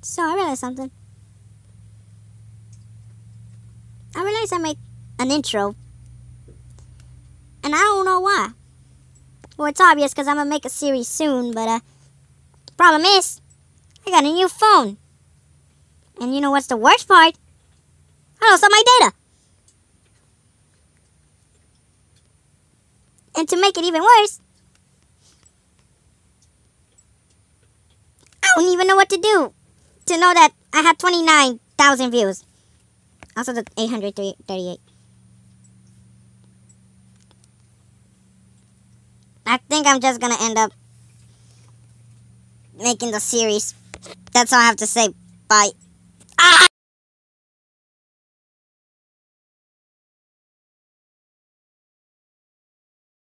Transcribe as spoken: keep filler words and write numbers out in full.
So I realized something. I realized I made an intro. And I don't know why. Well, it's obvious because I'm going to make a series soon, but uh, problem is, I got a new phone. And you know what's the worst part? I lost all my data. And to make it even worse, I don't even know what to do to know that I have twenty-nine thousand views. Also the eight hundred thirty-eight. I think I'm just gonna end up making the series. That's all I have to say. Bye. Ah!